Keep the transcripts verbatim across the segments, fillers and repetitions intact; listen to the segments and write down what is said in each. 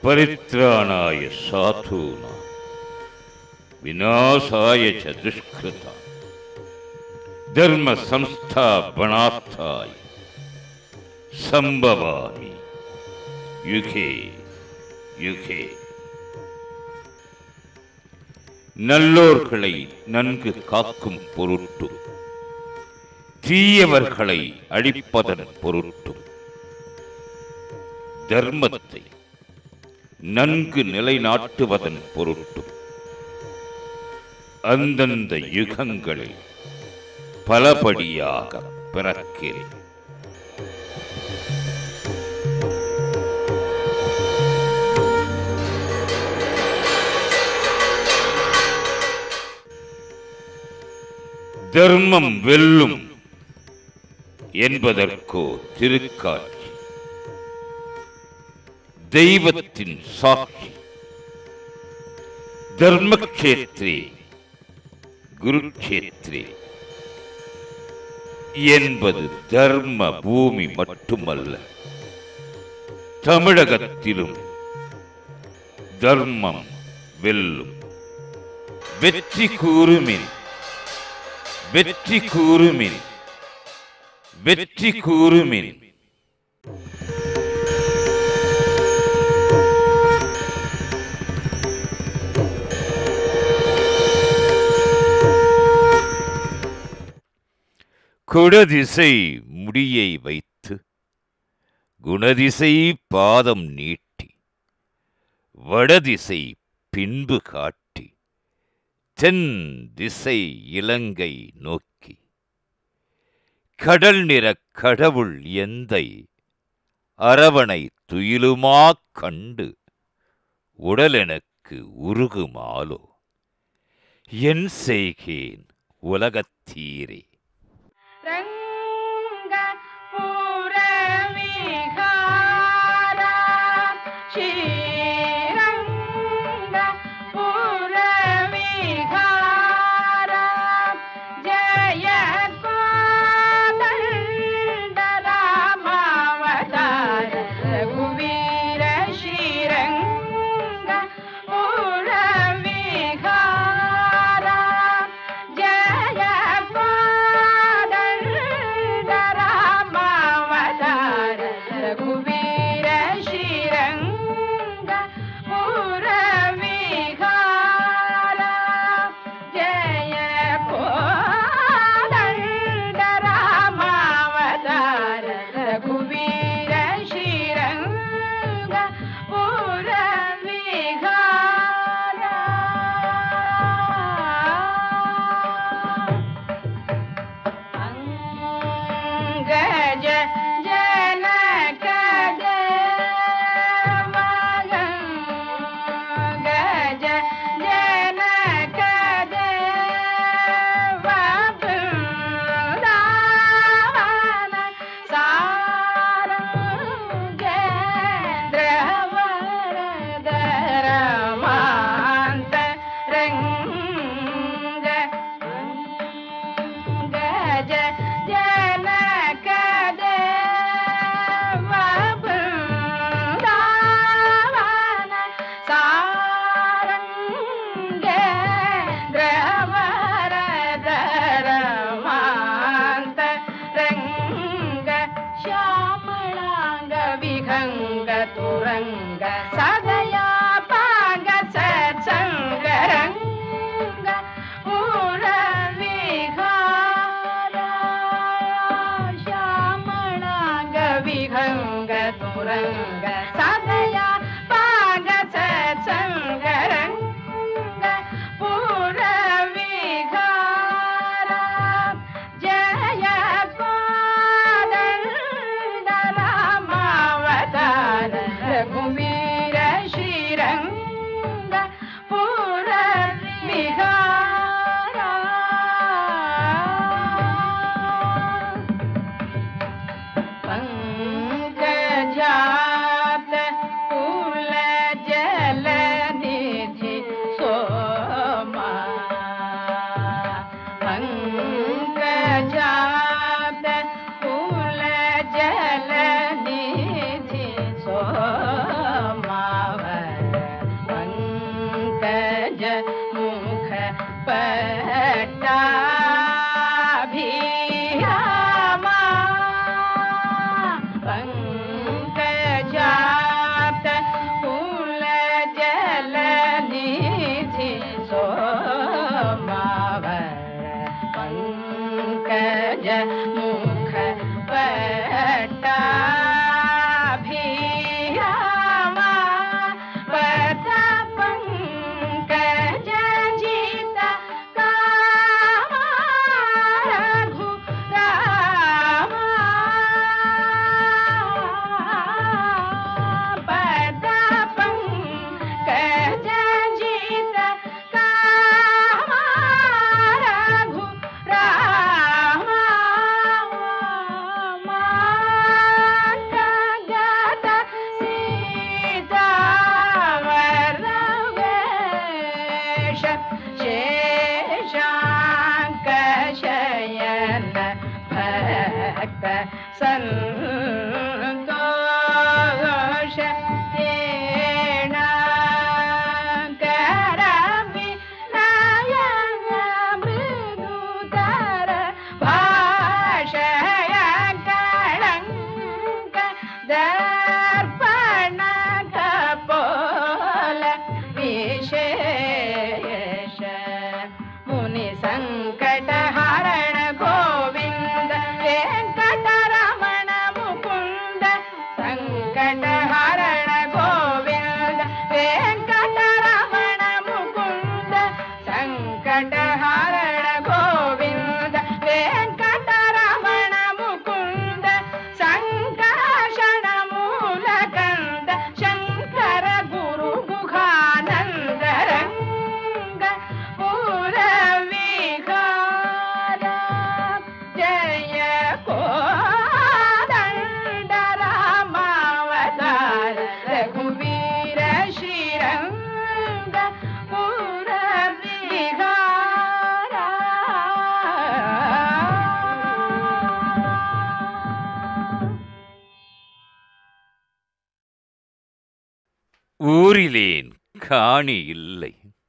परित्राणाय साधूनां विनाशाय च दुष्कृतां धर्म संस्थापनार्थाय संभवामि युगे युगे. நல்லோர்களை நன்கு காக்கும் பொருட்டும் தீயவர்களை அழிப்பதன் பொருட்டும் தர்மத்தை நன்கு நிலைநாட்டுவதன் பொருட்டும் அந்தந்த யுகங்களில் பலபடியாக பிறக்கிறேன். தர்மம் வெல்லும் என்பதற்கோ திருக்காட்சி, தெய்வத்தின் சாட்சி. தர்மக்ஷேத்ரே குருக்ஷேத்ரே என்பது தர்ம பூமி மட்டுமல்ல, தமிழகத்திலும் தர்மம் வெல்லும். வெற்றி கூறுமின் வெற்றி கூறுமின் வெற்றி கூறுமின். குடதிசை முடியை வைத்து குணதிசை பாதம் நீட்டி வடதிசை பின்பு காட்டி தென் திசை இலங்கை நோக்கி கடல் நிற கடவுள் எந்தை அரவணை துயிலுமா கண்டு உடல் எனக்கு உருகுமாலோ என் செய்கேன் உலகத்தீரே. पंकजा भक्त संतोष ஊரிலேன் காணி இல்லை,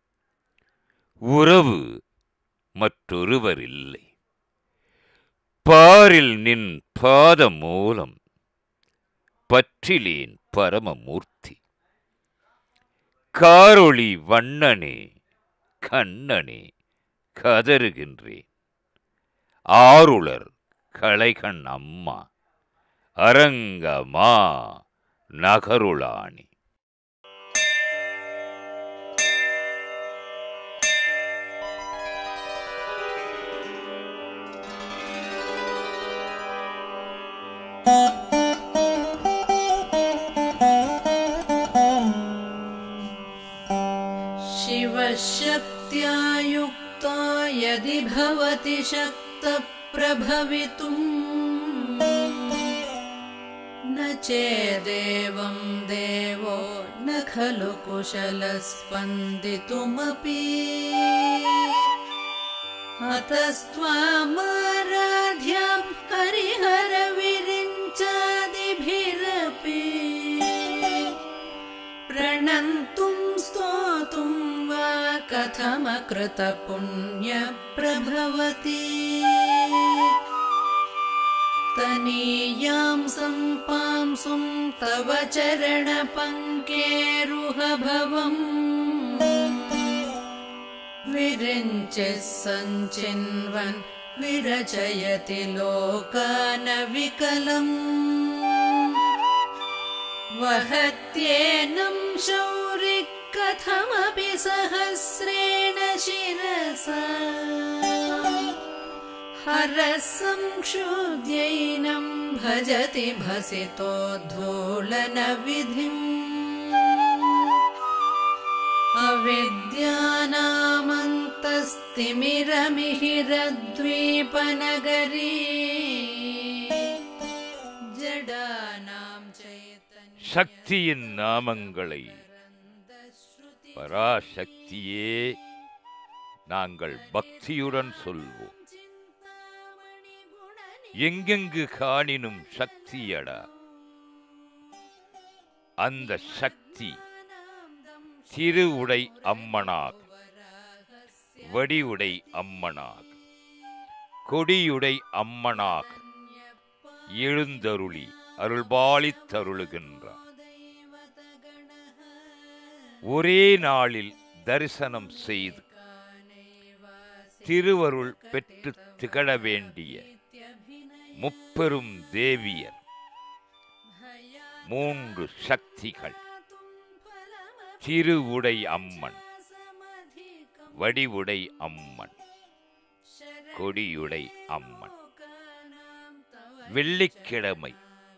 உறவு மற்றொருவர் இல்லை. பாரில் நின் பாத மூலம் பற்றிலேன் பரமமூர்த்தி. காரொளி வண்ணனே கண்ணனே கதறுகின்றேன். ஆருளர் களைகண் அம்மா அரங்கமா நகருளானி. शिवशक्त्या युक्ता यदि भवति शक्तप्रभवितुम् न चेदेवं देवो न खलु कुशलस्पन्दितुमपि। अतस्त्वामाराध्यां हरिहरविरिञ्चादिभिरपि प्रणन्तुं स्तोतुं वा कथमकृतपुण्यप्रभवति। तनीयां सम्पांसुं तव चरणपङ्केरुहभवम् विरिञ्चिः सञ्चिन्वन् विरचयति लोकानविकलम्। वहत्येनं शौरिः कथमपि सहस्रेण शिरसा हरः संक्षुद्यैनं भजति भसितोद्धूलनविधिम्। अविद्यानामन्तस्तिमिरमिहिरद्वीपनगरी जडानां चैतन्य சக்தியின் நாமங்களை பராசக்தியே நாங்கள் பக்தியுடன் சொல்வோம். எங்கெங்கு காணினும் சக்தியடா. அந்த சக்தி திருவுடை அம்மனாக, வடிவுடை அம்மனாக, கொடியுடை அம்மனாக எழுந்தருளி அருள்பாலித்தருளுகின்றார். ஒரே நாளில் தரிசனம் செய்து திருவருள் பெற்று திகழ வேண்டிய முப்பெரும் தேவியர், மூன்று சக்திகள், திருவுடை அம்மன், வடிவுடை அம்மன், கொடியுடை அம்மன். வெள்ளிக்கிழமை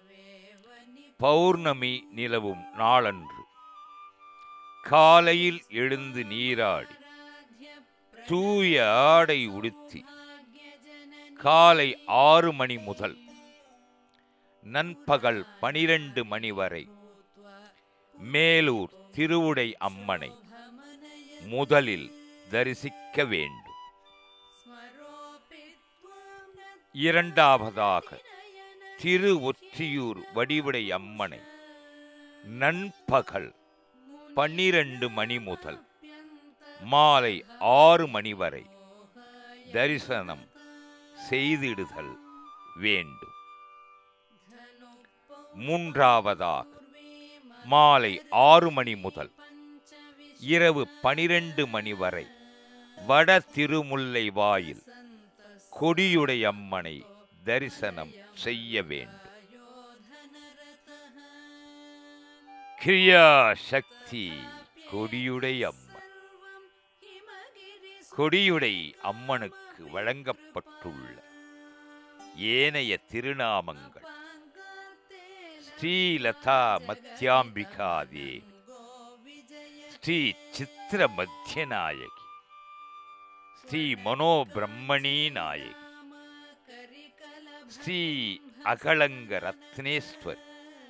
பௌர்ணமி நிலவும் நாளன்று காலையில் எழுந்து நீராடி தூய ஆடை உடுத்தி காலை ஆறு மணி முதல் நண்பகல் பனிரெண்டு மணி வரை மேலூர் திருவுடை அம்மனை முதலில் தரிசிக்க வேண்டும். இரண்டாவதாக திரு ஒற்றியூர் வடிவுடை அம்மனை நண்பகல் பன்னிரண்டு மணி முதல் மாலை ஆறு மணி வரை தரிசனம் செய்திடுதல் வேண்டும். மூன்றாவதாக மாலை ஆறு மணி முதல் இரவு பனிரெண்டு மணி வரை வட திருமுல்லை வாயில் கொடியுடை அம்மனை தரிசனம் செய்ய வேண்டும். கிரியா சக்தி கொடியுடை அம்மன். கொடியுடை அம்மனுக்கு வழங்கப்பட்டுள்ள ஏனைய திருநாமங்கள் ஸ்ரீலதா மத்யாம்பிகா தேவி, ஸ்ரீ சித்திர மத்தியநாயகி, ஸ்ரீ மனோபிரம்மணி நாயகி, ஸ்ரீ அகலங்க ரத்னேஸ்வர்.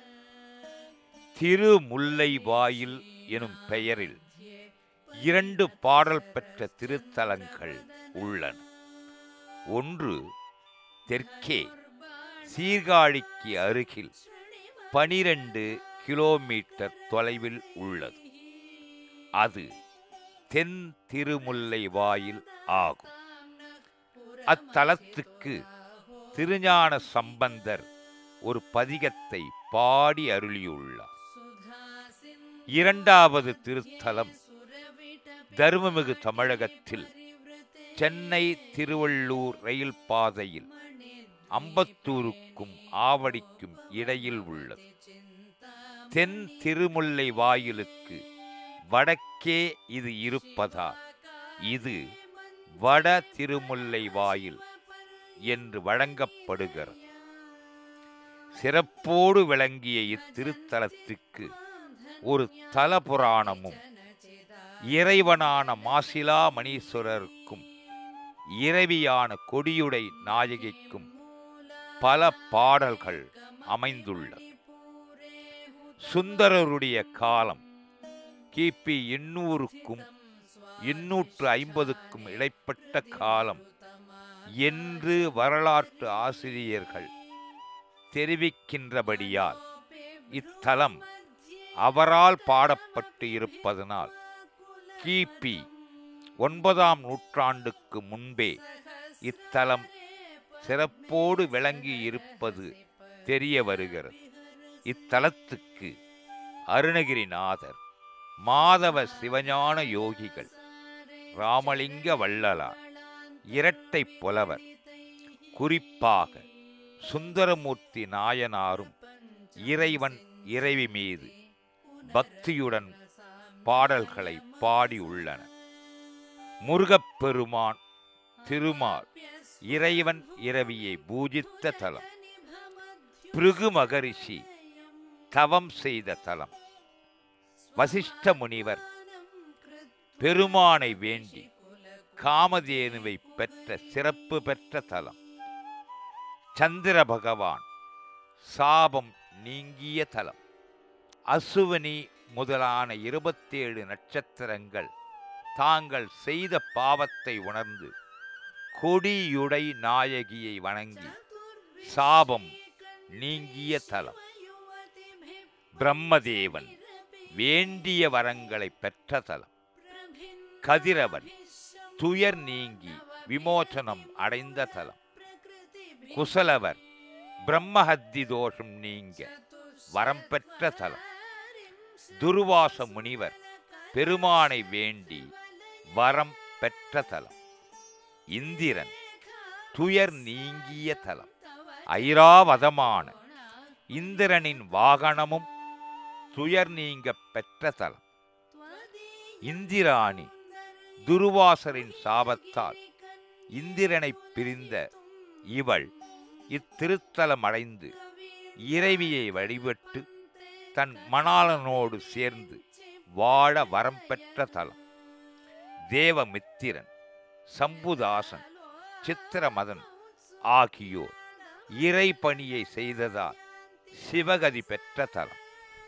திருமுல்லை வாயில் எனும் பெயரில் இரண்டு பாடல் பெற்ற திருத்தலங்கள் உள்ளன. ஒன்று தெற்கே சீர்காழிக்கு அருகில் பனிரெண்டு கிலோமீட்டர் தொலைவில் உள்ளது. அது தென் திருமுல்லை வாயில் ஆகும். அத்தலத்துக்கு திருஞான சம்பந்தர் ஒரு பதிகத்தை பாடி அருளியுள்ளார். இரண்டாவது திருத்தலம் தருமமிகு தமிழகத்தில் சென்னை திருவள்ளூர் ரயில் பாதையில் அம்பத்தூருக்கும் ஆவடிக்கும் இடையில் உள்ளது. தென் திருமுல்லை வாயிலுக்கு வடக்கே இது இருப்பதால் இது வட திருமுல்லை வாயில் என்று வழங்கப்படுகிறது. சிறப்போடு விளங்கிய இத்திருத்தலத்துக்கு ஒரு தல புராணமும் இறைவனான மாசிலா மணீஸ்வரருக்கும் இறைவியான கொடியுடை நாயகிக்கும் பல பாடல்கள் அமைந்துள்ளது. சுந்தரருடைய காலம் கிபி எண்ணூறுக்கும் எண்ணூற்று ஐம்பதுக்கும் இடைப்பட்ட காலம் என்று வரலாற்று ஆசிரியர்கள் தெரிவிக்கின்றபடியால் இத்தலம் அவரால் பாடப்பட்டு இருப்பதனால் கிபி ஒன்பதாம் நூற்றாண்டுக்கு முன்பே இத்தலம் சிறப்போடு விளங்கி இருப்பது தெரிய வருகிறது. இத்தலத்துக்கு அருணகிரிநாதர், மாதவ சிவஞான யோகிகள், ராமலிங்க வள்ளலார், இரட்டை புலவர், குறிப்பாக சுந்தரமூர்த்தி நாயனாரும் இறைவன் இறைவி மீது பக்தியுடன் பாடல்களை பாடியுள்ளனர். முருகப்பெருமான் திருமால் இறைவன் இரவியை பூஜித்த தலம். பிருகு மகரிஷி தவம் செய்த தலம். வசிஷ்ட முனிவர் பெருமானை வேண்டி காமதேனுவை பெற்ற சிறப்பு பெற்ற தலம். சந்திர பகவான் சாபம் நீங்கிய தலம். அசுவனி முதலான இருபத்தேழு நட்சத்திரங்கள் தாங்கள் செய்த பாவத்தை உணர்ந்து கொடியுடை நாயகியை வணங்கி சாபம் நீங்கிய தலம். பிரம்மதேவன் வேண்டிய வரங்களை பெற்ற தலம். கதிரவன் துயர் நீங்கி விமோசனம் அடைந்த தலம். குசலவர் பிரம்மஹத்தி தோஷம் நீங்க வரம் பெற்ற தலம். துர்வாச முனிவர் பெருமானை வேண்டி வரம் பெற்ற தலம். இந்திரன் துயர் நீங்கிய தலம். ஐராவதமான இந்திரனின் வாகனமும் துயர் நீங்க பெற்ற தலம். இந்திராணி துர்வாசரின் சாபத்தால் இந்திரனை பிரிந்த இவள் இத்திருத்தலம் அடைந்து இறைவியை வழிபட்டு தன் மணாளனோடு சேர்ந்து வாழ வரம் பெற்ற தலம். தேவமித்திரன், சம்புதாசன், சித்திரமதன் ஆகியோர் இறை பணியை செய்ததால் சிவகதி பெற்ற தலம்.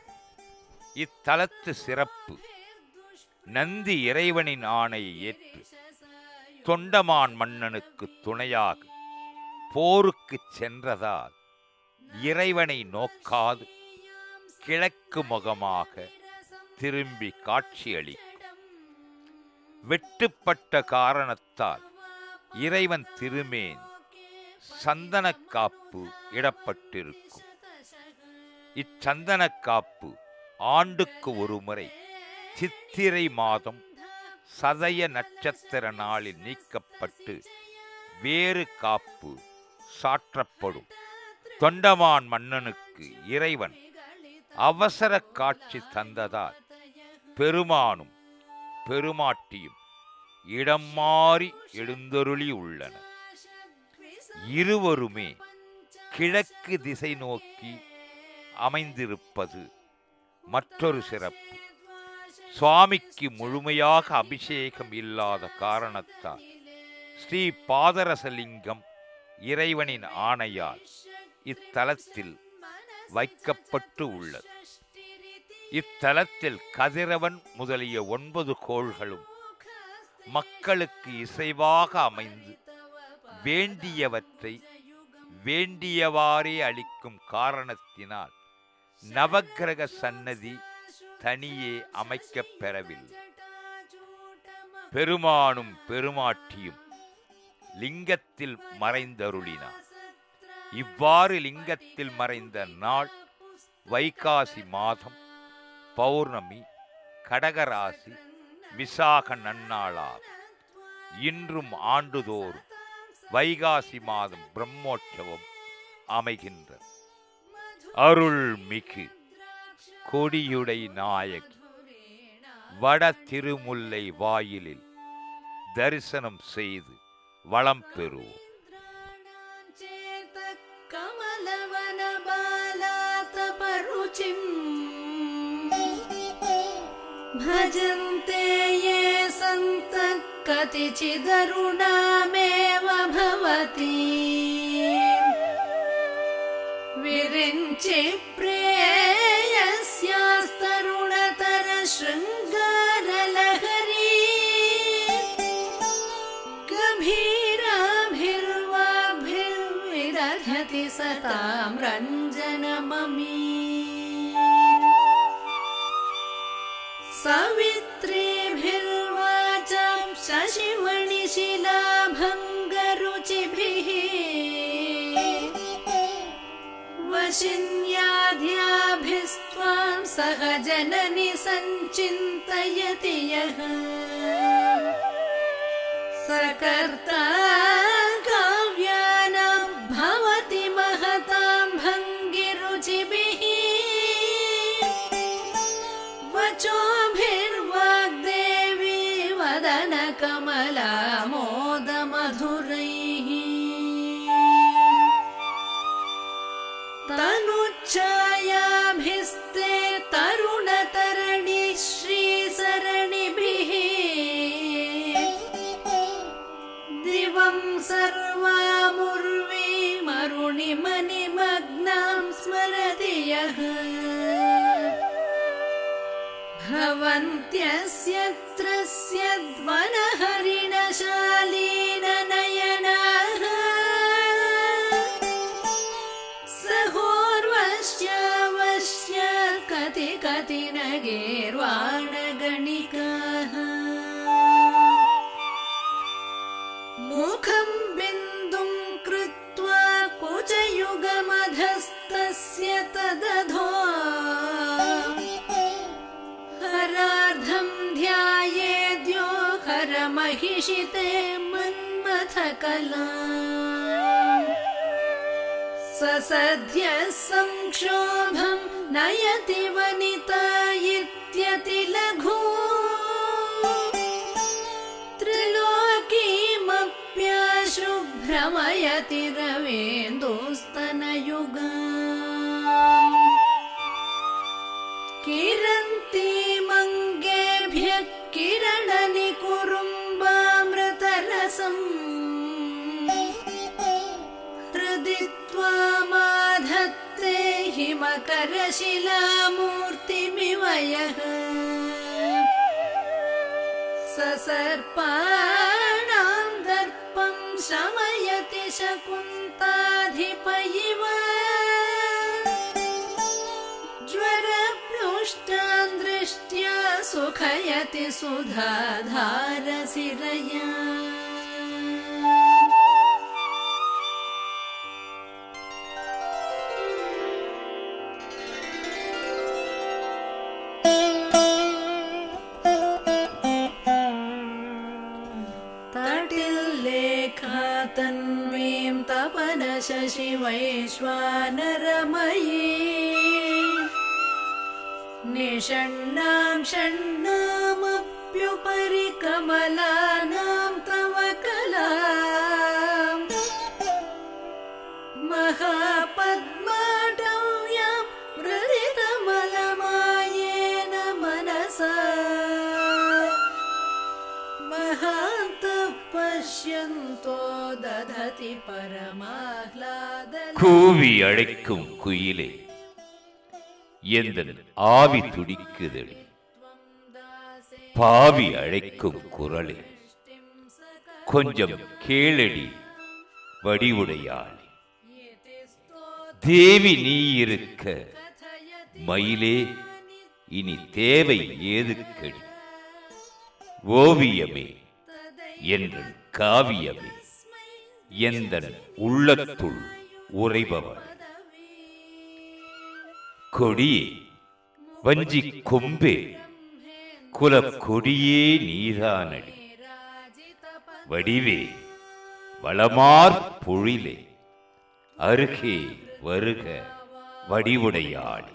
இத்தலத்து சிறப்பு நந்தி இறைவனின் ஆணையை ஏற்று தொண்டமான் மன்னனுக்கு துணையாக போருக்கு சென்றதால் இறைவனை நோக்காது கிழக்கு முகமாக திரும்பி காட்சியளிக்கும். வெட்டுப்பட்ட காரணத்தால் இறைவன் திருமேன் சந்தனக்காப்பு இடப்பட்டிருக்கும். இச்சந்தனக்காப்பு ஆண்டுக்கு ஒரு முறை சித்திரை மாதம் சதய நட்சத்திர நாளில் நீக்கப்பட்டு வேறு காப்பு சாற்றப்படும். தொண்டமான் மன்னனுக்கு இறைவன் அவசர காட்சி தந்ததால் பெருமானும் பெருமாட்டியும் இடம் மாறி எழுந்தருளி உள்ளனர். இருவருமே கிழக்கு திசை நோக்கி அமைந்திருப்பது மற்றொரு சிறப்பு. சுவாமிக்கு முழுமையாக அபிஷேகம் இல்லாத காரணத்தால் ஸ்ரீ பாதரசலிங்கம் இறைவனின் ஆணையால் இத்தலத்தில் வைக்கப்பட்டு உள்ளது. இத்தலத்தில் கதிரவன் முதலிய ஒன்பது கோள்களும் மக்களுக்கு இசைவாக அமைந்து வேண்டியவற்றை வேண்டியவாறே அளிக்கும் காரணத்தினால் நவக்கிரக சன்னதி தனியே அமைக்கப் பெறவில்லை. பெருமானும் பெருமாட்டியும் லிங்கத்தில் மறைந்தருளினார். இவ்வாறு லிங்கத்தில் மறைந்த நாள் வைகாசி மாதம் பௌர்ணமி கடகராசி விசாக நன்னாளாகும். இன்றும் ஆண்டுதோறும் வைகாசி மாதம் பிரம்மோற்சவம் அமைகின்றது. அருள்மிகு கொடியுடை நாயகி வட திருமுல்லை வாயிலில் தரிசனம் செய்து வளம் பெறுவோம். भजन्ते ये सन्तः कतिचिदरुणामेव भवति विरिञ्चि प्रेयस्यास्तरुणतर शृङ्गारलहरी गभीराभिर्वाभिर्विदधति सतां रञ्जनममी सवित्रीभिर्वाचां शशिमणिशिलाभङ्गरुचिभिः वशिन्याद्याभिस्त्वां सह जननि सञ्चिन्तयति यः सकर्ता काव्यानां भवति महतां भङ्गिरुचिभिः वचोभिर्वाग्देवी वदनकमलामोदमधुरैः तनुच्छायाभिस्ते तरुणतरणि श्रीसरणिभिः दिवं सर्वामुर्वीमरुणिमनिमग्नां स्मरति यः भवन्त्यस्य त्रस्य ध्वनहरिणशालीननयनाः सहोर्वश्यावश्य कति कति न गीर्वाणगणिकाः मुखं बिन्दुं कृत्वा कुचयुगमधस्तस्य तदधो हरार्धं ध्यायेद्यो हरमहिषिते मन्मथकला ससद्यः संक्षोभं नयति वनिता इत्यतिलघु त्रिलोकीमप्याशु भ्रमयति रवेन्दुस्तनयुगा किरन्तीमङ्गेभ्यः किरणनिकुरुम्बामृतरसम् हृदि त्वामाधत्ते हिमकरशिलामूर्तिमिव यः ससर्पाणां दर्पं शमयति शकुन्ताधिप इव जयति सुधाधारसिरया तन्वीं तपन शशि वैश्वानरमयी निषण्णां षण्णामप्युपरि कमलानां तव कलां महापद्माटव्यां हृदितमलमायेन मनसा महान्तः पश्यन्तो दधति परमाह्लादं கூவி அழைக்கும் குயிலே எந்தன் ஆவி துடிக்குதடி பாவி அழைக்கும் குரலே கொஞ்சம் கேளடி வடிவுடையாளே தேவி நீ இருக்க மயிலே இனி தேவை ஏதுக்கடி ஓவியமே என்று காவியமே எந்தன் உள்ளத்துள் உறைபவர் கொடியே வஞ்சி கொம்பே குல கொடியே நீதானடி வடிவே வளமார் பொழிலே அருகே வருக வடிவுடையாளே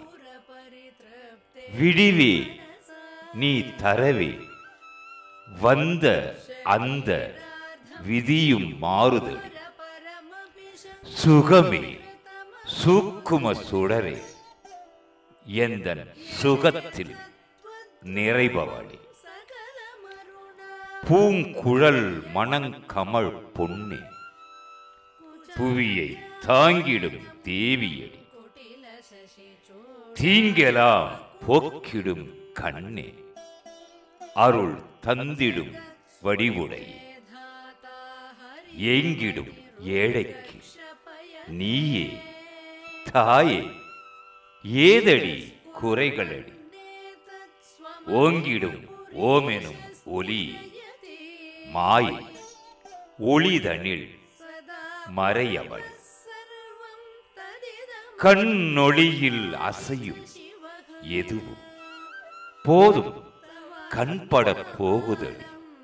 விடிவே நீ தரவே வந்த அந்த விதியும் மாறுதடி சுகமே சூக்கும சுடரே எந்தன் சுகத்தில் நிறைபவளே பூங்குழல் மணங்கமழ் பொன்னே புவியை தாங்கிடும் தேவியடி தீங்கெலாம் போக்கிடும் கண்ணே அருள் தந்திடும் வடிவுடையே ஏங்கிடும் ஏழைக்கு நீயே தாயே ஏதடி குறைகளடி ஓங்கிடும் ஓமெனும் ஒலி மாயை ஒளிதனில் மறையவள் கண்ணொளியில் அசையும் எதுவும் போதும் கண்பட போகுதடி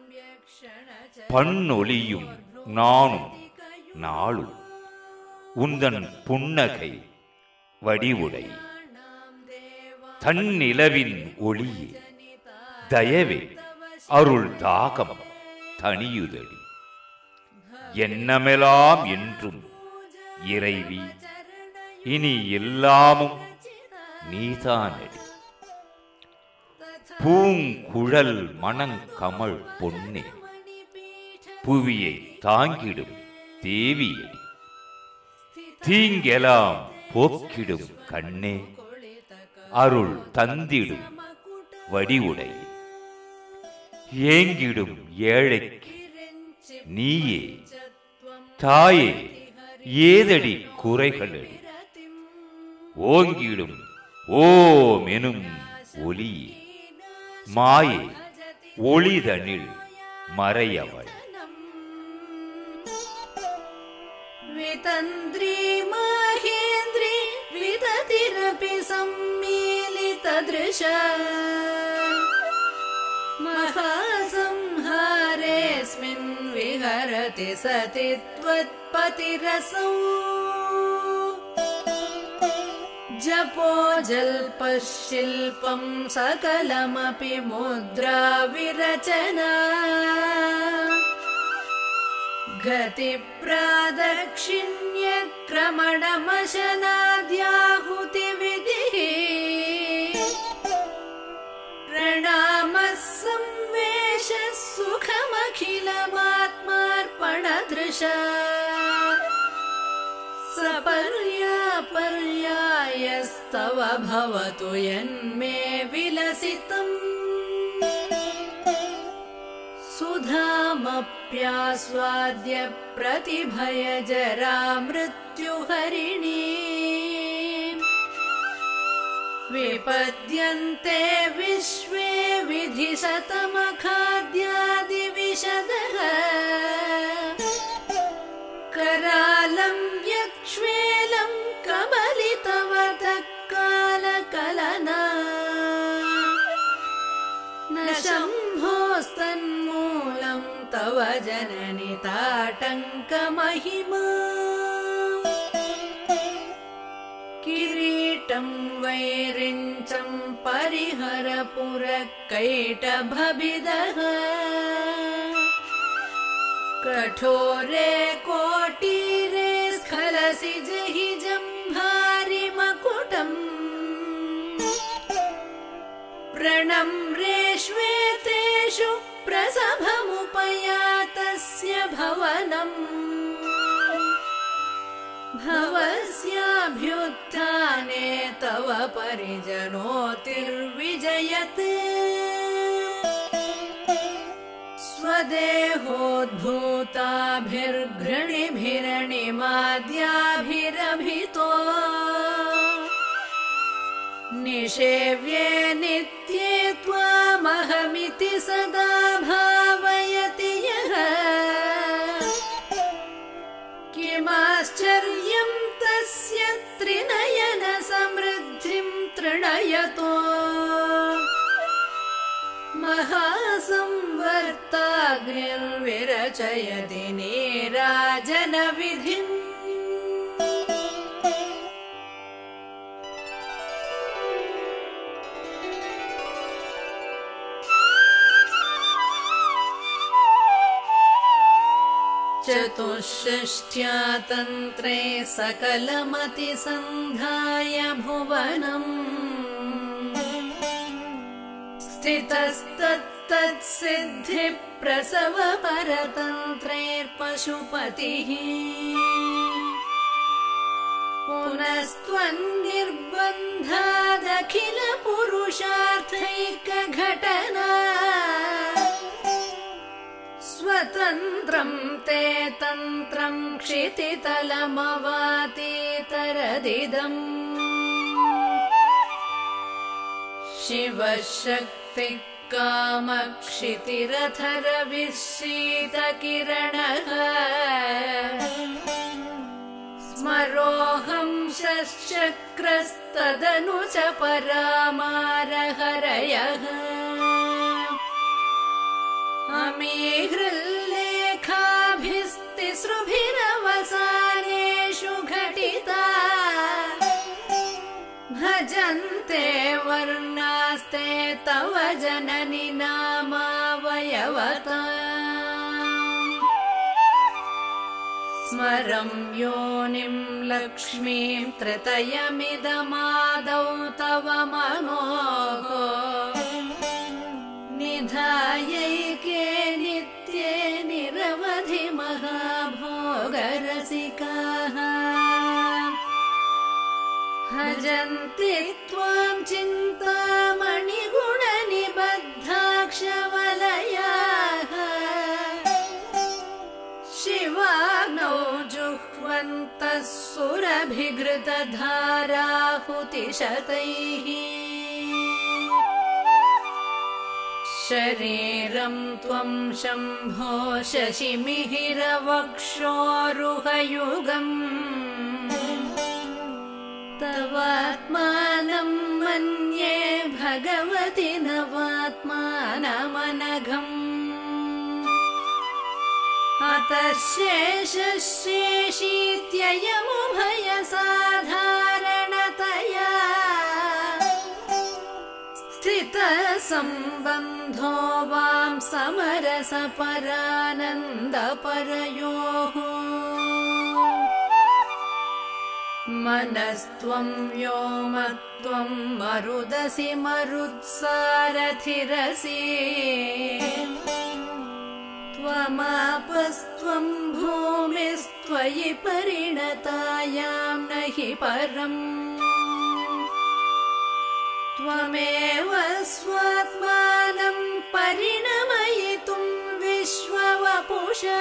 பண்ணொளியும் நானும் நாளும் உந்தன் புன்னகை வடிவுடை தன்னிலவின் ஒளியே தயவே அருள் தாகம் தனியுதடி எண்ணமெல்லாம் என்றும் இறைவி இனி எல்லாமும் நீதானடி பூங்குழல் மணங்கமழ் பொன்னே புவியை தாங்கிடும் தேவியடி தீங்கெலாம் போக்கிடும் கண்ணே அருள் தந்திடும் வடிவுடை ஏங்கிடும் ஏழைக்கு நீயே தாயே ஏதடி குறைகளடி ஓங்கிடும் ஓம் எனும் ஒலியே மாயே ஒளிதனில் மறையவள் वितन्द्री माहेन्द्री विदतिरपि सम्मीलितदृशा महासंहारेऽस्मिन् विहरति सति त्वत्पतिरसौ जपो जल्पशिल्पं सकलमपि मुद्रा विरचना गतिप्रादक्षिण्यक्रमणमशनाद्याहुतिविधिः प्रणामः संवेशः सुखमखिलमात्मार्पणदृशा सपर्यापर्यायस्तव भवतु यन्मे विलसितम् सुधामप्यास्वाद्य प्रतिभय जरा मृत्युहरिणी विपद्यन्ते विश्वे विधिशतमखाद्यादिविशदः करालं यक्ष्वेलं कमलितवतः कालकलना न शम्भोस्तन्मूलं तव जननि ताटङ्कमहिमा किरीटं वैरिञ्चं परिहरपुरकैटभभिदः कठोरे कोटीरे स्खलसि जहि जम्भारिमकुटम् प्रणम्रे श्वेतेषु प्रसभमुपयातस्य भवनम् भवस्याभ्युत्थाने तव परिजनोतिर्विजयते स्वदेहोद्भूताभिर्घृणिभिरणिमाद्याभिरभितो निषेव्ये नित्ये त्वामहमिति सदा भावयति यः किमाश्चर्यं तस्य त्रिनयन समृद्धिं तृणयतो महासंवर्ताग्निर्विरचयति नीराजनविधिम् चतुष्षष्ट्या तन्त्रे सकलमतिसन्धाय भुवनम् स्थितस्तत्तत्सिद्धिप्रसवपरतन्त्रैर्पशुपतिः पुनस्त्वन्निर्बन्धादखिलपुरुषार्थैकघटना स्वतन्त्रं ते तन्त्रं क्षितितलमवातीतरदिदम् शिवशक्तिः कामक्षितिरथरविशीतकिरणः स्मरोऽहं शश्चक्रस्तदनु च परामारहरयः अमीहृल्लेखाभिस्तिसृभिरवसानेषु घटिता भजन्ते वर्णास्ते तव जननि नामावयवता स्मरं योनिं लक्ष्मीं त्रितयमिदमादौ तव मनोः निधायैके नित्ये निरवधि महाभोगरसिकाः भजन्ति त्वां चिन्तामणिगुणनिबद्धाक्षवलयाः शिवाग्नौ जुह्वन्तः सुरभिघृतधाराहुतिशतैः शरीरं त्वं शम्भो शशिमिहिरवक्षोरुहयुगम् तवात्मानं मन्ये भगवति नवात्मानमनघम् अतः शेषशेषीत्ययमुभयसाधारणतया स्थितसम्बन्धो वां समरसपरानन्दपरयोः मनस्त्वं व्योमत्वं मरुदसि मरुत्सारथिरसि त्वमापस्त्वं भूमिस्त्वयि परिणतायां न हि परम् त्वमेव स्वात्मानं परिणमयितुं विश्ववपुषा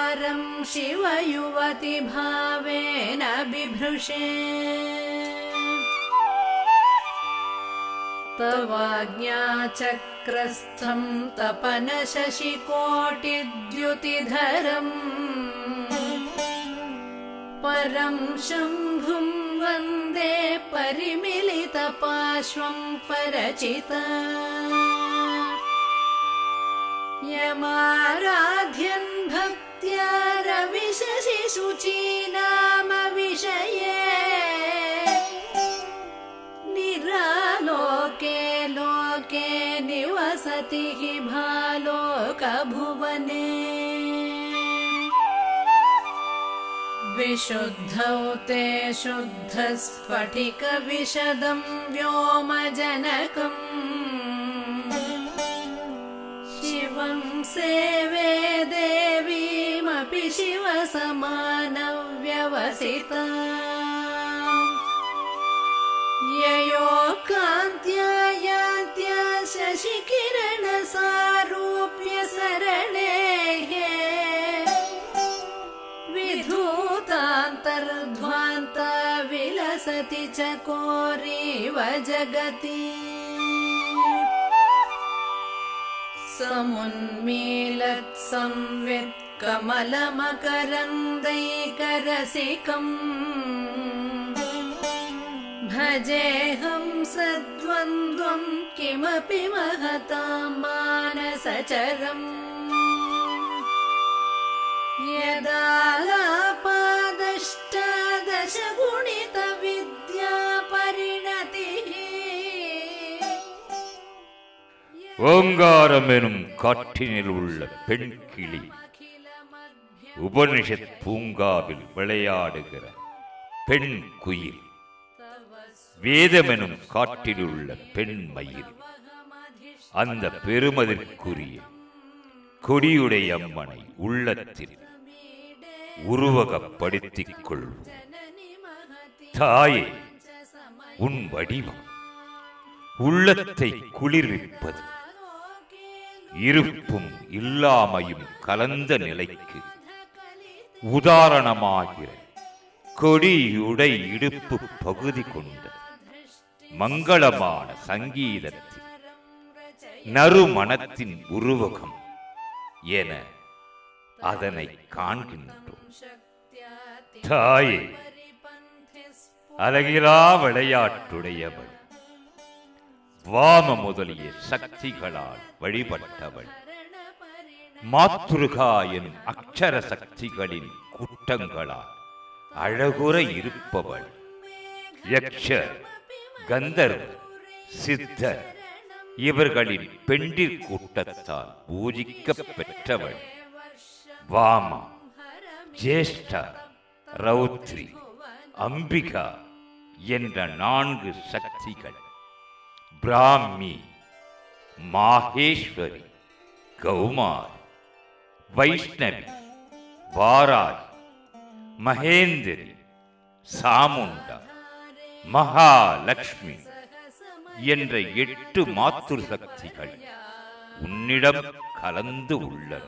चिदानन्दाकारं शिवयुवति भावेन बिभृशे। तवाज्ञाचक्रस्थं तपनशशिकोटिद्युतिधरम् परं शम्भुं वन्दे परिमिलितपार्श्वं परचिता यमाराध्यन् भक्त्या रविशशिशुचीनामविषये निरालोके लोके निवसति हि भालोकभुवने विशुद्धौ ते शुद्धस्फटिकविशदं व्योमजनकम् शिवं सेवे देवीमपि शिवसमानव्यवसिता ययोकान्त्या यात्या शशिकिरणसारूप्य सरणेः विधूतान्तर्ध्वान्ता विलसति चकोरीव जगति समुन्मीलत्संवित् कमलमकरन्दैकरसिकम् भजेऽहं सद्वन्द्वं किमपि महतां मानसचरम् यदालापादष्टादशगुणितविद्या परिणतिः ஓங்காரம் எனும் காற்றினில் உள்ள பெண் கிளி உபனிஷத் பூங்காவில் விளையாடுகிற பெண் குயில் வேதமெனும் காற்றில் உள்ள பெண் மயில் அந்த பெருமதிற்குரிய கொடியுடைய அம்மனை உள்ளத்தில் உருவகப்படுத்திக் கொள்வோம். தாயே, உன் வடிவம் உள்ளத்தை குளிர்விப்பது, இருப்பும் இல்லாமையும் கலந்த நிலைக்கு உதாரணமாகிற கொடியுடை இடுப்பு பகுதி கொண்ட மங்களமான சங்கீதத்தில் நறுமணத்தின் உருவகம் என அதனை காண்கின்றோம். தாயே, அழகிலா விளையாட்டுடையவள், வாம முதலிய சக்திகளால் வழிபட்டவள், மாத்ருகா எனும் அக்ஷர சக்திகளின் கூட்டங்களால் அழகுற இருப்பவள், யக்ஷ, கந்தர்வ, சித்தர் இவர்களின் பெண்டிர் கூட்டத்தால் பூஜிக்கப் பெற்றவள், வாமா, ஜேஷ்டா, ரௌத்ரி, அம்பிகா என்ற நான்கு சக்திகள், பிராமி, மாகேஸ்வரி, கௌமாரி, வைஷ்ணவி, வாராகி, மகேந்திரி, சாமுண்டா, மகாலட்சுமி என்ற எட்டு மாத்துர் சக்திகள் உன்னிடம் கலந்து உள்ளன.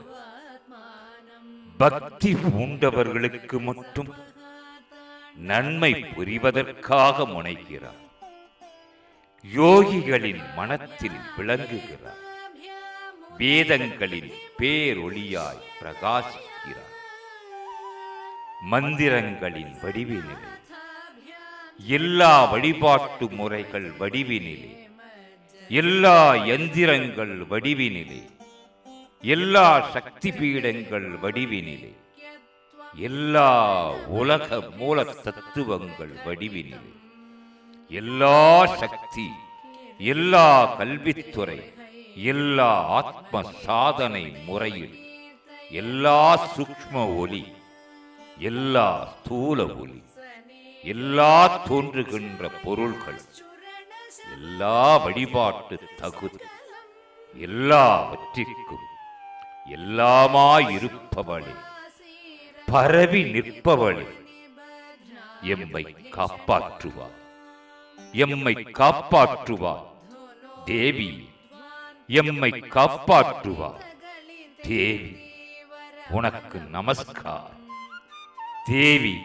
பக்தி பூண்டவர்களுக்கு மட்டும் நன்மை புரிவதற்காக முனைகிறார். யோகிகளின் மனத்தில் விளங்குகிறார். வேதங்களின் பேரொளியாய் பிரகாசிக்கிறார். மந்திரங்களின் வடிவினிலே, எல்லா வழிபாட்டு முறைகள் வடிவினிலே, எல்லா யந்திரங்கள் வடிவினிலே, எல்லா சக்தி பீடங்கள் வடிவினிலே, எல்லா உலக மூல தத்துவங்கள் வடிவினிலே, எல்லா சக்தி, எல்லா கல்வித்துறை, எல்லா ஆத்ம சாதனை முறையில், எல்லா சூக்ஷ்ம ஒலி, எல்லா ஸ்தூல ஒலி, எல்லா தோன்றுகின்ற பொருள்கள், எல்லா வழிபாட்டு தகுதி, எல்லாவற்றிற்கும் எல்லாமாயிருப்பவளே, பரவி நிற்பவளே, எம்மை காப்பாற்றுவார், எம்மை காப்பாற்றுவார் தேவி, எம்மை காப்பாற்றுவார் தேவி. உனக்கு நமஸ்கார் தேவி,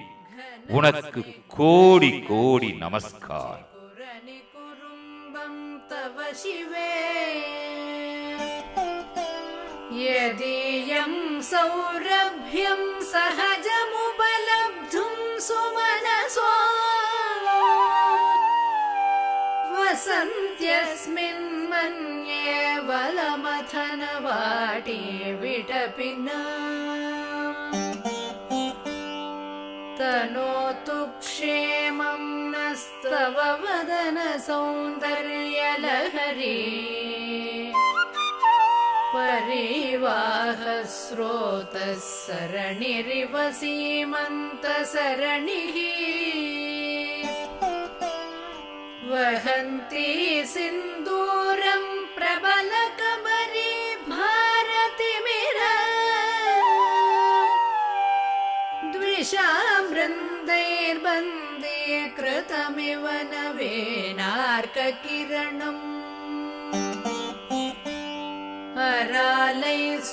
உனக்கு கோடி கோடி நமஸ்கார். कुरनि कुरुम्बं तव शिवे यदीयं सौरभ्यं सहजमुपलब्धुं सुमनसो वसन्त्यस्मिन् मन्ये वलमथनवाटी विटपिना तनोतु क्षेमं नस्तव वदन सौन्दर्यलहरी परिवाह स्रोतः सरणिरिव सीमन्तसरणिः वहन्ती सिन्दूरं प्रबलकबरी भारतिमिर द्विषां वृन्दैर्बन्धीकृतमिव नवेनार्ककिरणम् अरालैः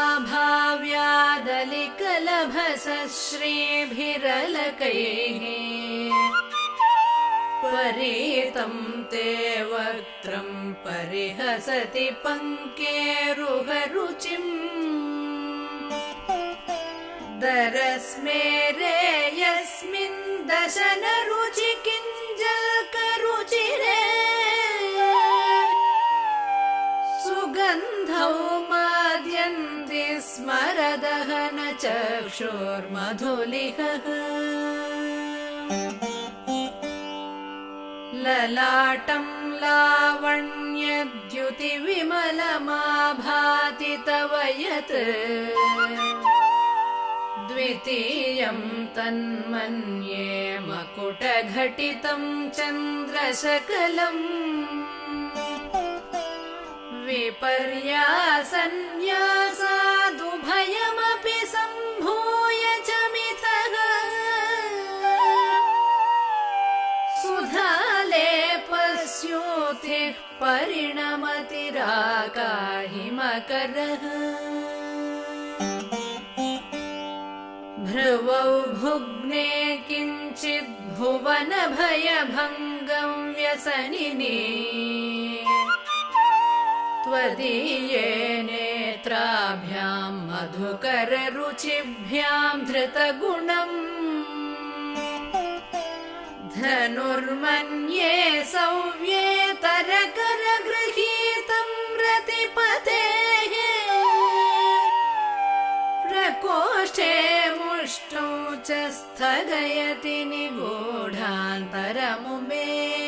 स्वाभाव्यादलिकलभसश्रीभिरलकैः परीतं ते वक्त्रं परिहसति पङ्केरुहरुचिम् दरस्मेरे यस्मिन् दशनरुचि किञ्जल्करुचिरे सुगन्धौ माद्यन्ति स्मरदहन चक्षुर्मधुलिहः ललाटं लावण्यद्युतिविमलमाभाति तव यत् द्वितीयं तन्मन्ये मकुटघटितं चन्द्रशकलम् विपर्यासन्न्यासादुभयमपि सम्भूय च मिथः सुधालेपस्योतिः परिणमतिराकाहिमकरः भ्रुवौ भुग्ने किञ्चित् भुवनभयभङ्गं व्यसनिने त्वदीये नेत्राभ्यां मधुकररुचिभ्यां धृतगुणम् धनुर्मन्ये सव्ये तरकरगृहीतं रतिपतेः प्रकोष्ठे मुष्टौ च स्थगयति निगूढान्तरमुमे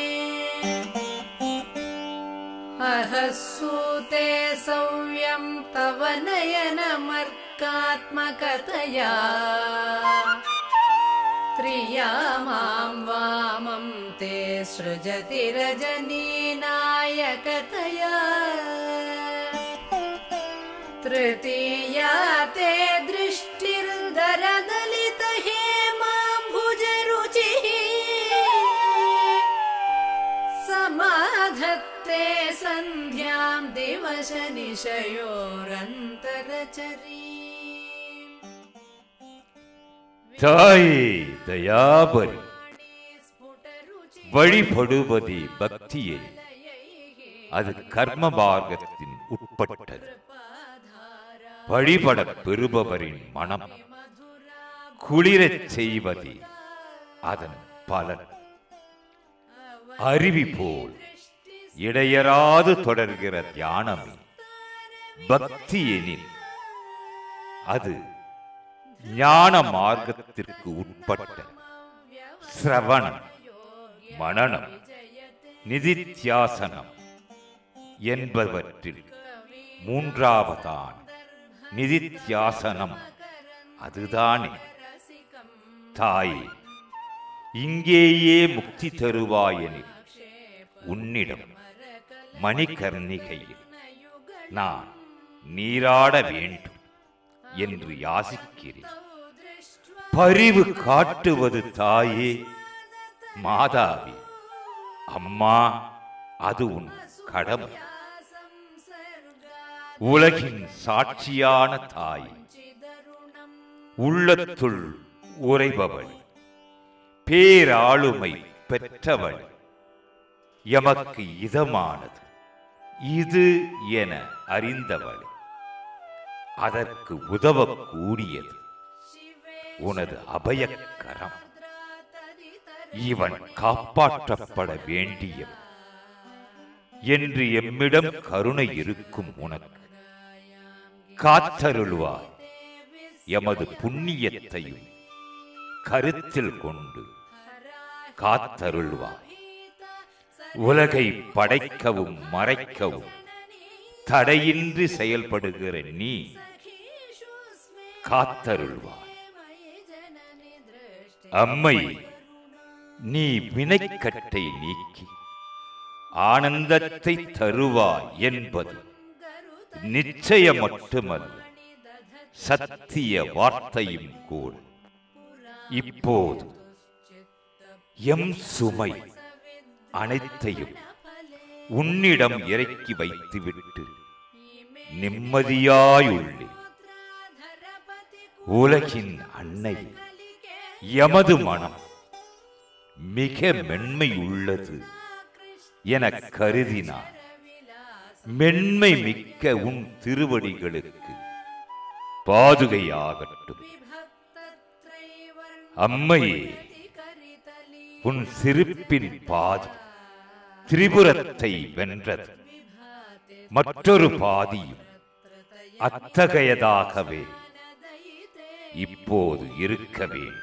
अहसूते सव्यं तव नयनमर्कात्मकतया त्रियामां वामं ते सृजति रजनीनायकतया तृतीया ते दृष्टिर्दरदलितहेमाम्भुजरुचिः समाधत्ते सन्ध्यां दिवशनिशयोरन्तरचरी தாயே தயாபரி வழிபடுவதே பக்தியே அது கர்ம மார்க்கத்தின் உட்பட்டது. வழிபட பெறுபவரின் மனம் குளிரச் செய்வதே அதன் பலன். அருவி போல் இடையராது தொடர்கிற தியானமே பக்தி எனில் அது ஞான மார்க்கத்திற்கு உட்பட்ட சிரவணம், மனனம், நிதித்தியாசனம் என்பவற்றில் மூன்றாவதான் நிதித்தியாசனம். அதுதானே தாயே, இங்கேயே முக்தி தருவாயெனில் உன்னிடம் மணிகர்ணிகையில் நான் நீராட வேண்டும் என்று யாசிக்கிறேன். பரிவு காட்டுவது தாயே, மாதாவி, அம்மா, அது உன் கடமை. உலகின் சாட்சியான தாய், உள்ளத்துள் உறைபவள், பேராளுமை பெற்றவள், எமக்கு இதமானது இது என அறிந்தவளே, அதற்கு உதவக்கூடியது உனது அபயக்கரம். இவன் காப்பாற்றப்பட வேண்டியவன் என்று எம்மிடம் கருணை இருக்கும் உனக்கு காத்தருள்வாய். எமது புண்ணியத்தையும் கருத்தில் கொண்டு காத்தருள்வாய். உலகை படைக்கவும் மறைக்கவும் தடையின்றி செயல்படுகிற நீ காத்தருள்வாய். அம்மை, நீ வினைக்கட்டை நீக்கி ஆனந்தத்தை தருவாய் என்பது நிச்சயம் மட்டுமல்ல, சத்திய வார்த்தையும் கூட. இப்போது எம் சுமை அனைத்தையும் உன்னிடம் இறக்கி வைத்துவிட்டு நிம்மதியாயுள்ளே. உலகின் அன்னை, எமது மனம் மிக மென்மையுள்ளது என கருதினார். மென்மை மிக்க உன் திருவடிகளுக்கு பாதுகையாகட்டும். அம்மையே, உன் சிரிப்பின் பாதி திரிபுரத்தை வென்றது. மற்றொரு பாதியும் அத்தகையதாகவே இப்போது இருக்க வேண்டும்.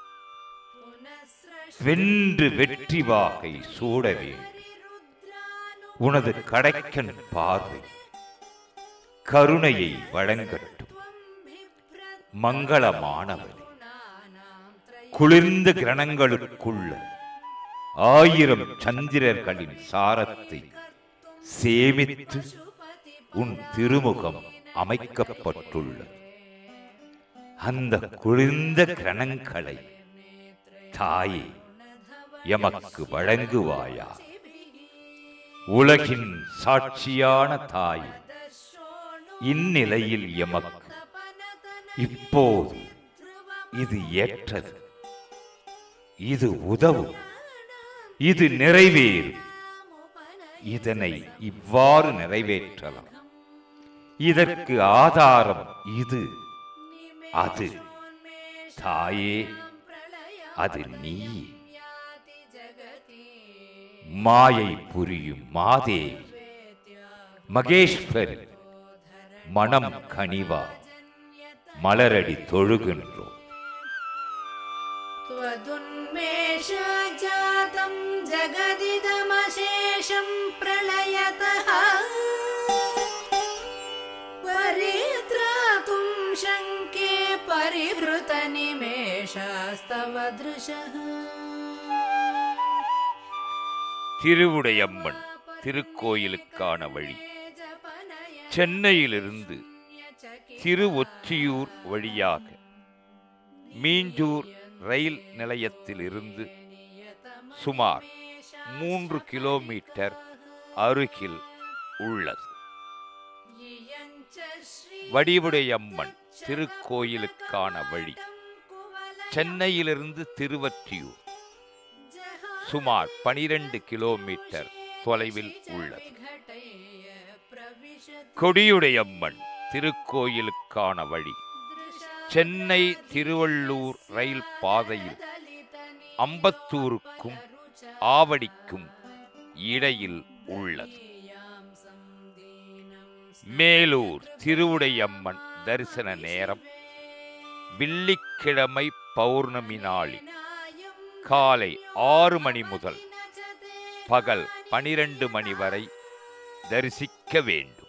வென்று வெற்றி வாகை சூட வேண்டும். உனது கடைக்கன் பார்வை கருணையை வழங்கட்டும். மங்களமானவளே, குளிர்ந்த கிரணங்களுக்குள்ள ஆயிரம் சந்திரர்களின் சாரத்தை சேமித்து உன் திருமுகம் அமைக்கப்பட்டுள்ளது. அந்த குளிர்ந்த கிரணங்களை தாயே எமக்கு வழங்குவாயா? உலகின் சாட்சியான தாய், இந்நிலையில் எமக்கு இப்போது இது ஏற்றது. இது உதவும். இது நிறைவேறும். இதனை இவ்வாறு நிறைவேற்றலாம். இதற்கு ஆதாரம் இது அது. தாயே, அது நீ. மாயை புரியும் மாதேவி, மகேஸ்வரி, மனம் கனிவா மலரடி தொழுகின்றோம். त्वदुन्मेषजातं जगदिदमशेषं प्रलयतः परित्रातुं शङ्के परिहृतनिमेषास्तव दृशः. திருவுடையம்மன் திருக்கோயிலுக்கான வழி சென்னையிலிருந்து திருவொற்றியூர் வழியாக மீஞ்சூர் ரயில் நிலையத்திலிருந்து சுமார் மூன்று கிலோமீட்டர் அருகில் உள்ளது. வடிவுடையம்மன் திருக்கோயிலுக்கான வழி சென்னையிலிருந்து திருவொற்றியூர் சுமார் பனிரெண்டு கிலோமீட்டர் தொலைவில் உள்ளது. கொடியுடையம்மன் திருக்கோயிலுக்கான வழி சென்னை திருவள்ளூர் ரயில் பாதையில் அம்பத்தூருக்கும் ஆவடிக்கும் இடையில் உள்ளது. மேலூர் திருவுடையம்மன் தரிசன நேரம் வெள்ளிக்கிழமை பௌர்ணமி நாளில் காலை ஆறு மணி முதல் பகல் பனிரெண்டு மணி வரை தரிசிக்க வேண்டும்.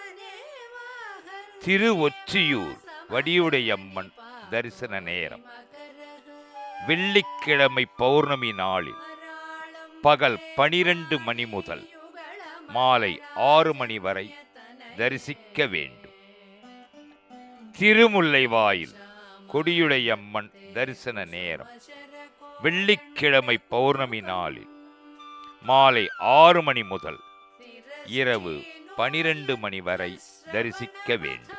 திருவொற்றியூர் வடிவுடையம்மன் தரிசன நேரம் வெள்ளிக்கிழமை பௌர்ணமி நாளில் பகல் பனிரெண்டு மணி முதல் மாலை ஆறு மணி வரை தரிசிக்க வேண்டும். திருமுல்லைவாயில் கொடியுடையம்மன் தரிசன நேரம் வெள்ளிக்கிழமை பௌர்ணமி நாளில் மாலை ஆறு மணி முதல் இரவு பனிரெண்டு மணி வரை தரிசிக்க வேண்டும்.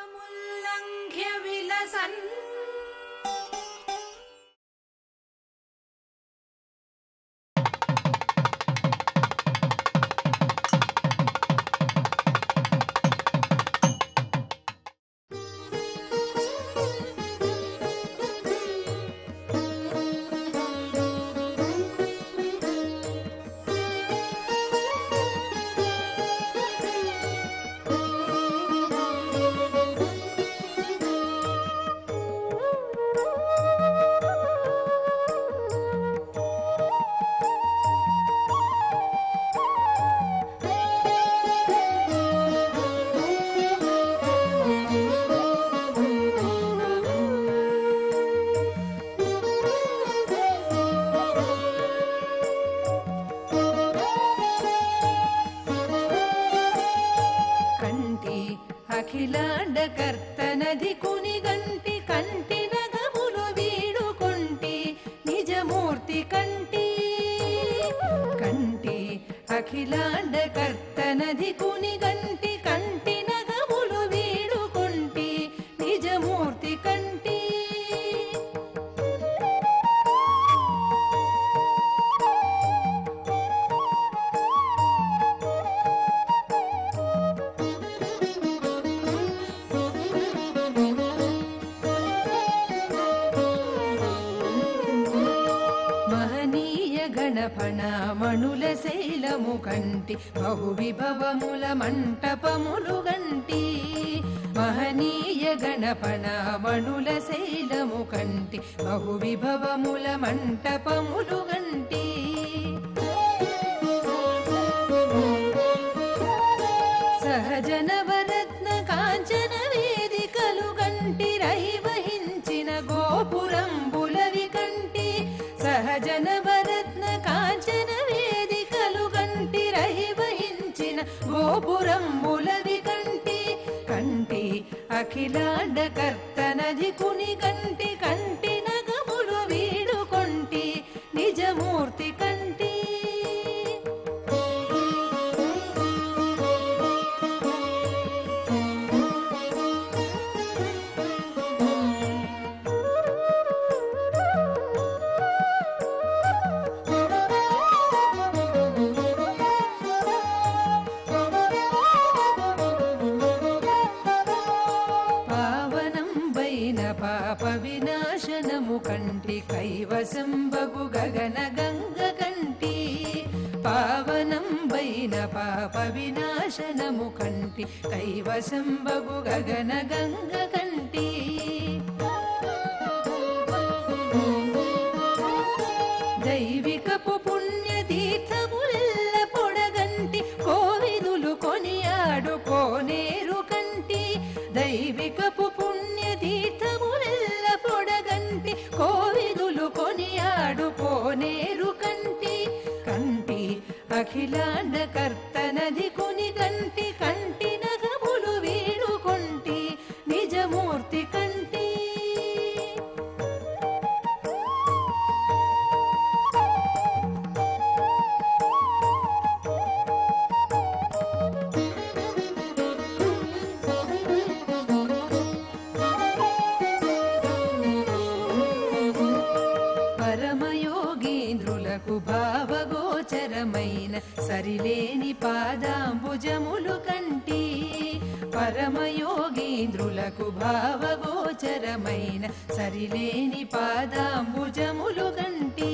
అఖిలాండకర్తనది కునిగంటి కంటి నగములు వీడుకొంటి నిజమూర్తి కంటి కంటి అఖిలాండకర్తనది కునిగంటి కంటి నగములు వీడుకొంటి నిజమూర్తి కంటి గణపణమణుల శైలము కంటి బహు విభవముల మంటపములు గంటి మహనీయ గణపణమణుల శైలము కంటి బహు విభవముల మంటపములు గంటి సహజనవరత్న కాంచన వేదికలు గంటి రహివహించిన గోపురంబులవి కంటి సహజనవరత్న కాంచన వేదికలు గంటి రహివహించిన గోపురంబులవి కంటి కంటి అఖిలాండకర్తనది కుని కంటి కంటి నగములు వీడుకొంటి నిజమూర్తి కంటి పాప వినాశనము కంటి కైవసం బగు గగన గంగ కంటి పావనం వైన పాప వినాశనము కంటి కైవసం బగు గగన గంగ కంటి దైవికపు పుణ్య తీర్థములెల్ల పొడగంటి కోవిదులు కొనియాడు కోనేరు కంటి దైవికపు పుణ్య తీర్థములెల్ల పొడగంటి కోవిదులు కొనియాడు కోనేరు కంటి కంటి అఖిలాండకర్తనది కుని కంటి కంటి నగములు వీడుకొంటి నిజమూర్తి కంటి పరమయోగీంద్రులకు భావగోచరమైన సరిలేని పాదాంబుజములు కంటి పరమయోగీంద్రులకు భావగోచరమైన సరిలేని పాదాంబుజములు కంటి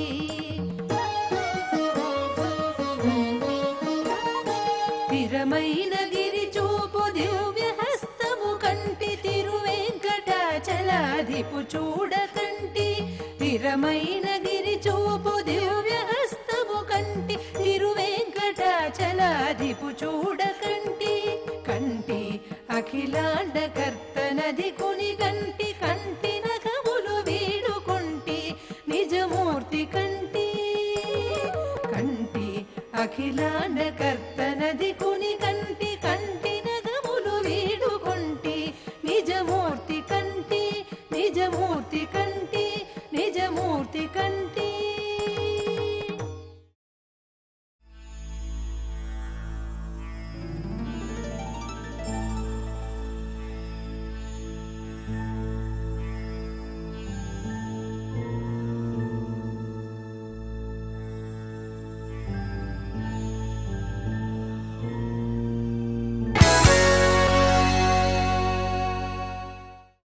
స్థిరమైన గిరి చూపు దివ్య హస్తము కంటి తిరువెంకటాచలాధిపు చూడకంటి స్థిరమైన గిరి చూపు దివ్య హస్తము కంటి తిరువెంకటాచలాధిపు చూడకంటి కంటి అఖిలాండకర్తనది కుని కంటి కంటి నగములు వీడుకొంటి నిజమూర్తి కంటి కంటి అఖిలాండకర్తనది కుని